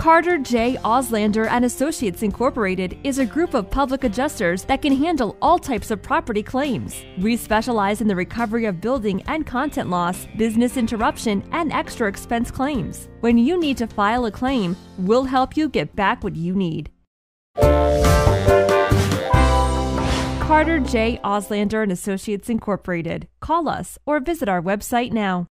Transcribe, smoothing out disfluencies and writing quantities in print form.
Carter J. Auslander and Associates Incorporated is a group of public adjusters that can handle all types of property claims. We specialize in the recovery of building and content loss, business interruption, and extra expense claims. When you need to file a claim, we'll help you get back what you need. Carter J. Auslander and Associates Incorporated. Call us or visit our website now.